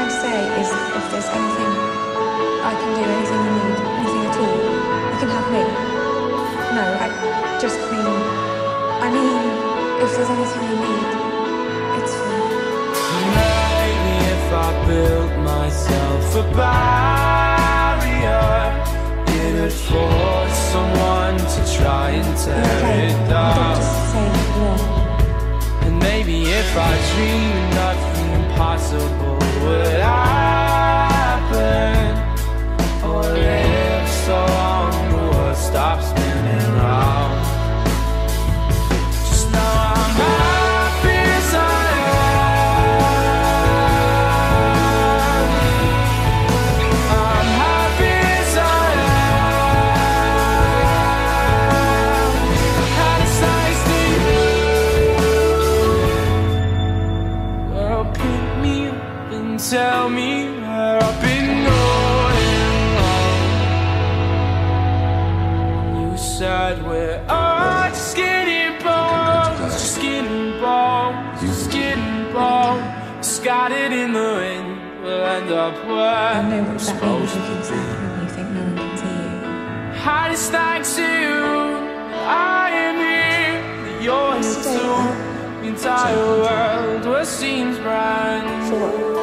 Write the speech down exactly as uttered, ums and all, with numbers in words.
I say is, if there's anything I can do, anything you need, anything at all, you can have me. No, I just mean, I mean, if there's anything you need, it's free. Maybe if I built myself a barrier, it'd force someone to try and tear Okay, it don't down. just say yeah. And maybe if I dreamed nothing impossible would happen, or live so long the world stops spinning round. Just know I'm happy as I am. I'm happy as I am. And it's nice to you. Well, pick me up and tell me where I've been going wrong. You said we're all just getting bones, just getting bones, just getting bones. Scattered in the wind, we'll end up where I know we're what that means, supposed you to keep be. saying when you think no one can see you. I just thanks to you, I am here, that you're here Stay too. there. The entire world, what seems brand For what?